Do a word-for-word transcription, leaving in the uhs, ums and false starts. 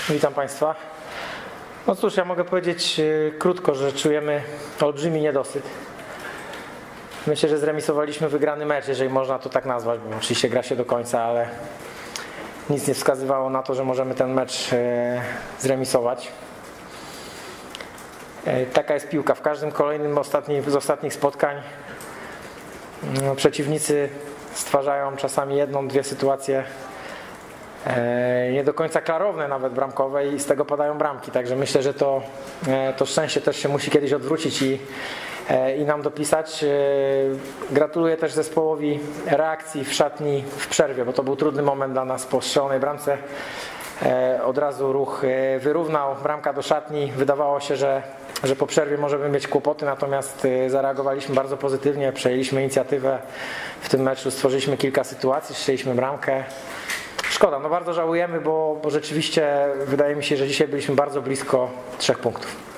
Witam Państwa. No cóż, ja mogę powiedzieć yy, krótko, że czujemy olbrzymi niedosyt. Myślę, że zremisowaliśmy wygrany mecz, jeżeli można to tak nazwać, bo oczywiście gra się do końca, ale nic nie wskazywało na to, że możemy ten mecz yy, zremisować. Yy, taka jest piłka. W każdym kolejnym ostatni, z ostatnich spotkań yy, przeciwnicy stwarzają czasami jedną, dwie sytuacje nie do końca klarowne, nawet bramkowe, i z tego padają bramki. Także myślę, że to, to szczęście też się musi kiedyś odwrócić i, i nam dopisać. Gratuluję też zespołowi reakcji w szatni w przerwie, bo to był trudny moment dla nas po strzelonej bramce. Od razu ruch wyrównał, bramka do szatni. Wydawało się, że, że po przerwie możemy mieć kłopoty, natomiast zareagowaliśmy bardzo pozytywnie, przejęliśmy inicjatywę w tym meczu, stworzyliśmy kilka sytuacji, strzeliśmy bramkę. Szkoda, no bardzo żałujemy, bo, bo rzeczywiście wydaje mi się, że dzisiaj byliśmy bardzo blisko trzech punktów.